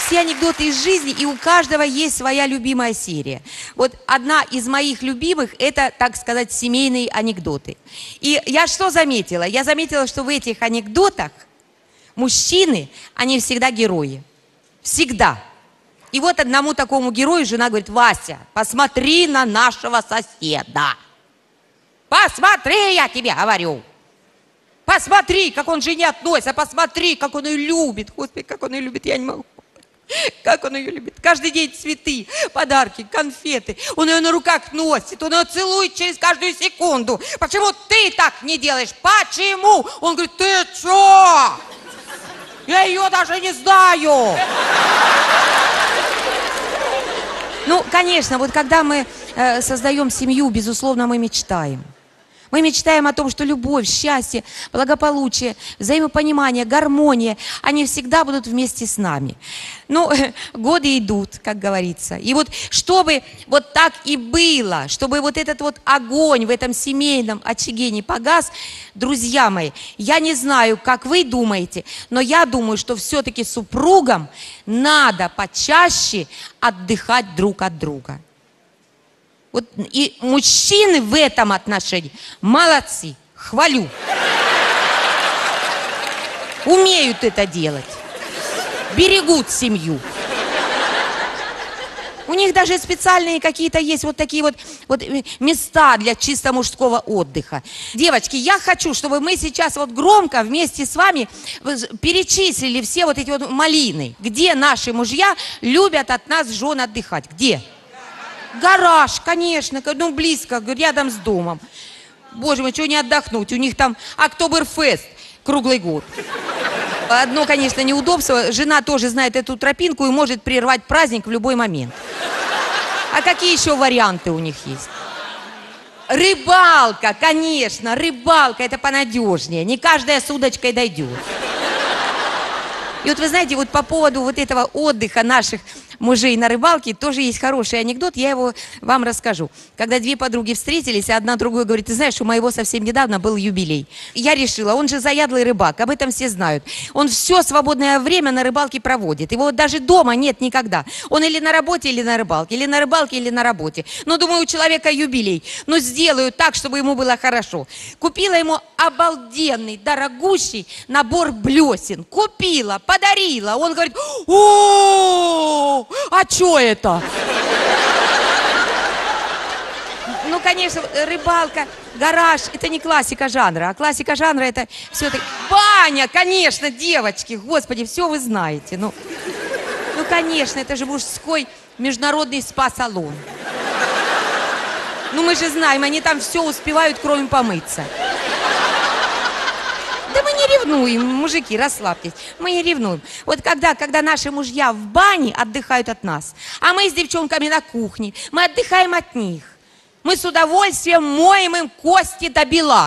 все анекдоты из жизни, и у каждого есть своя любимая серия. Вот одна из моих любимых – это, так сказать, семейные анекдоты. И я что заметила? Я заметила, что в этих анекдотах мужчины, они всегда герои. Всегда. И вот одному такому герою жена говорит: Вася, посмотри на нашего соседа. Посмотри, я тебе говорю. Посмотри, как он к жене относится, посмотри, как он ее любит. Господи, как он ее любит, я не могу. Как он ее любит. Каждый день цветы, подарки, конфеты. Он ее на руках носит, он ее целует через каждую секунду. Почему ты так не делаешь? Почему? Он говорит: ты что? Я ее даже не знаю. Ну, конечно, вот когда мы создаем семью, безусловно, мы мечтаем. Мы мечтаем о том, что любовь, счастье, благополучие, взаимопонимание, гармония, они всегда будут вместе с нами. Ну, годы идут, как говорится. И вот чтобы вот так и было, чтобы вот этот вот огонь в этом семейном очаге не погас, друзья мои, я не знаю, как вы думаете, но я думаю, что все-таки супругам надо почаще отдыхать друг от друга. Вот и мужчины в этом отношении молодцы, хвалю. Умеют это делать, берегут семью. У них даже специальные какие-то есть вот такие вот места для чисто мужского отдыха. Девочки, я хочу, чтобы мы сейчас вот громко вместе с вами перечислили все вот эти вот малины, где наши мужья любят от нас жен отдыхать. Где? Гараж, конечно, ну близко, рядом с домом. Боже мой, чего не отдохнуть? У них там Октоберфест круглый год. Одно, конечно, неудобство. Жена тоже знает эту тропинку и может прервать праздник в любой момент. А какие еще варианты у них есть? Рыбалка, конечно, рыбалка, это понадежнее. Не каждая с удочкой дойдет. И вот вы знаете, вот по поводу вот этого отдыха наших мужей на рыбалке тоже есть хороший анекдот, я его вам расскажу. Когда две подруги встретились, а одна другой говорит: ты знаешь, у моего совсем недавно был юбилей. Я решила, он же заядлый рыбак, об этом все знают. Он все свободное время на рыбалке проводит. Его вот даже дома нет никогда. Он или на работе, или на рыбалке, или на рыбалке, или на работе. Но думаю, у человека юбилей. Но сделаю так, чтобы ему было хорошо. Купила ему обалденный, дорогущий набор блесен. Купила, подарила. Он говорит: о, а чё это? Ну, конечно, рыбалка, гараж – это не классика жанра, а классика жанра – это все-таки баня, конечно, девочки, господи, все вы знаете. Ну, конечно, это же мужской международный спа-салон. Ну, мы же знаем, они там все успевают, кроме помыться. Да мы не ревнуем, мужики, расслабьтесь. Мы не ревнуем. Вот когда наши мужья в бане отдыхают от нас, а мы с девчонками на кухне, мы отдыхаем от них. Мы с удовольствием моем им кости до бела.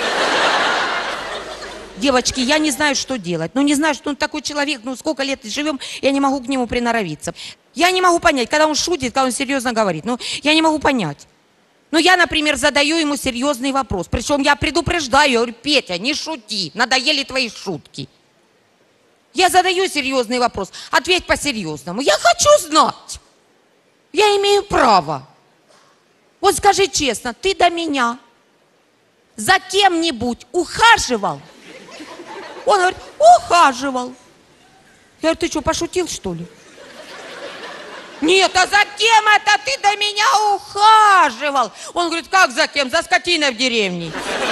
Девочки, я не знаю, что делать. Ну, не знаю, что он такой человек, ну, сколько лет живем, я не могу к нему приноровиться. Я не могу понять, когда он шутит, когда он серьезно говорит. Ну, я не могу понять. Ну, я, например, задаю ему серьезный вопрос. Причем я предупреждаю, я говорю: Петя, не шути, надоели твои шутки. Я задаю серьезный вопрос, ответь по-серьезному. Я хочу знать. Я имею право. Вот скажи честно, ты до меня за кем-нибудь ухаживал? Он говорит: ухаживал. Я говорю: ты что, пошутил, что ли? Нет, а за кем это ты до меня ухаживал? Он говорит: как за кем? За скотиной в деревне.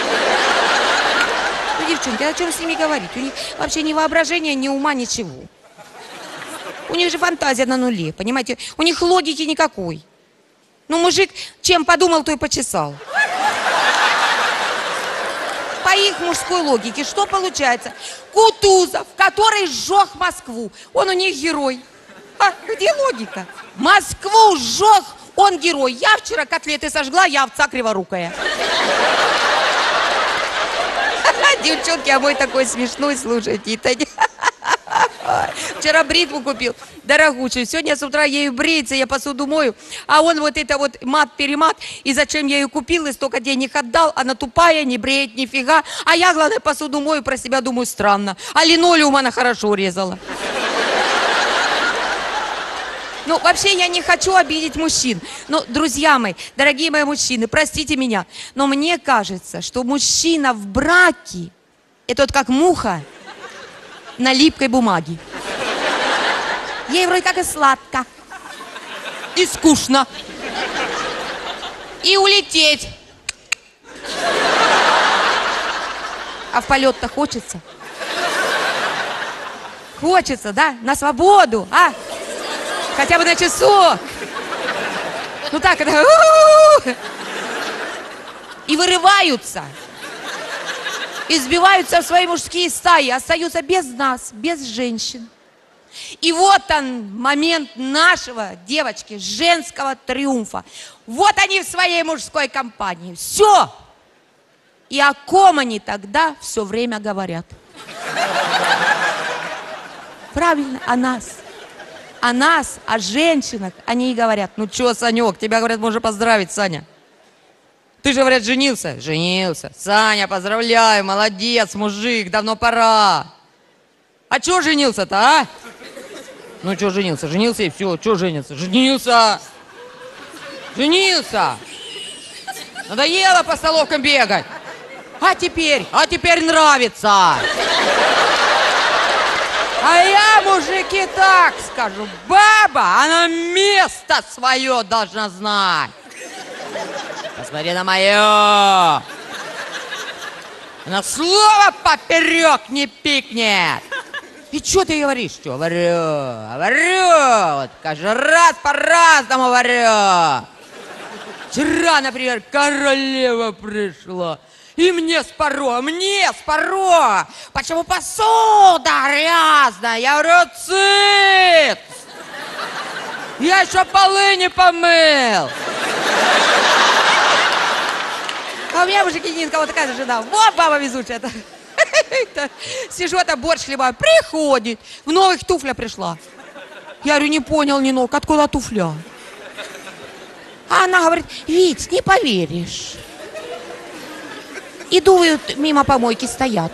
Ну, девчонки, о чем с ними говорить? У них вообще ни воображения, ни ума, ничего. У них же фантазия на нуле, понимаете? У них логики никакой. Ну, мужик чем подумал, то и почесал. По их мужской логике, что получается? Кутузов, который сжег Москву, он у них герой. А где логика? Москву сжег, он герой. Я вчера котлеты сожгла, я овца криворукая. Девчонки, а мой такой смешной, слушайте. Вчера бритву купил, дорогущую. Сегодня с утра ею бреется, я посуду мою. А он вот это вот мат-перемат. И зачем я ее купил, и столько денег отдал. Она тупая, не бреет нифига. А я, главное, посуду мою, про себя думаю: странно. А линолеум она хорошо резала. Ну, вообще я не хочу обидеть мужчин. Но, друзья мои, дорогие мои мужчины, простите меня, но мне кажется, что мужчина в браке — это вот как муха на липкой бумаге. Ей вроде как и сладко, и скучно, и улететь. А в полет-то хочется. Хочется, да? На свободу, а? Хотя бы на часок. Ну так, это... И вырываются. И сбиваются в свои мужские стаи. Остаются без нас, без женщин. И вот он, момент нашего, девочки, женского триумфа. Вот они в своей мужской компании. Все. И о ком они тогда все время говорят? Правильно, о нас. О нас, о женщинах. Они и говорят: ну что, Санек, тебя, говорят, можно поздравить, Саня. Ты же, говорят, женился? Женился. Саня, поздравляю, молодец, мужик, давно пора. А чё женился-то, а? Ну чё женился? Женился и все. Чё женился? Женился. Женился. Надоело по столовкам бегать. А теперь нравится. А я, мужики, так скажу: баба, она место свое должна знать. Посмотри на мое. Она слово поперек не пикнет. И что ты говоришь? Что? Варю. Вот каждый раз по-разному варю. Вчера, например, королева пришла. И мне споро. Почему посуда грязная? Я говорю: цыц! Я еще полы не помыл. А у меня, мужики, Нинка, вот такая же жена. Вот баба везучая-то. Сижу, это борщ хлебаю. Приходит. В новых туфлях пришла. Я говорю: не понял, Нинок, откуда туфля? А она говорит: Вить, не поверишь. Иду, мимо помойки стоят.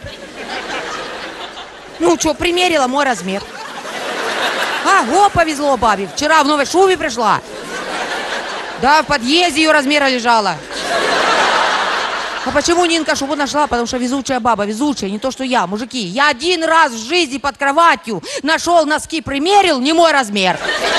Ну что, примерила мой размер. Ого, повезло бабе. Вчера в новой шубе пришла. Да, в подъезде ее размера лежала. А почему Нинка шубу нашла? Потому что везучая баба, везучая, не то что я. Мужики, я один раз в жизни под кроватью нашел носки, примерил, не мой размер.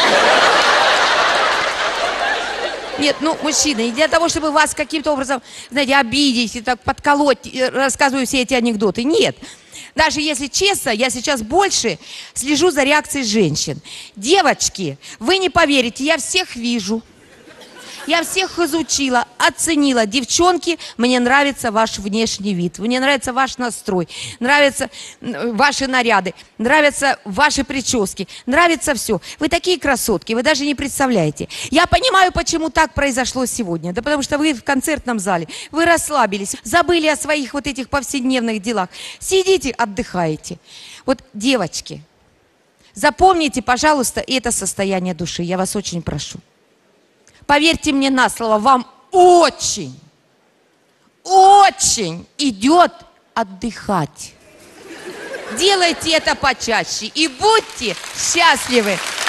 Нет, ну, мужчины, и для того, чтобы вас каким-то образом, знаете, обидеть и так подколоть, рассказываю все эти анекдоты. Нет. Даже если честно, я сейчас больше слежу за реакцией женщин. Девочки, вы не поверите, я всех вижу. Я всех изучила, оценила. Девчонки, мне нравится ваш внешний вид, мне нравится ваш настрой, нравятся ваши наряды, нравятся ваши прически, нравится все. Вы такие красотки, вы даже не представляете. Я понимаю, почему так произошло сегодня. Да потому что вы в концертном зале, вы расслабились, забыли о своих вот этих повседневных делах. Сидите, отдыхаете. Вот, девочки, запомните, пожалуйста, это состояние души. Я вас очень прошу. Поверьте мне на слово, вам очень идет отдыхать. Делайте это почаще и будьте счастливы.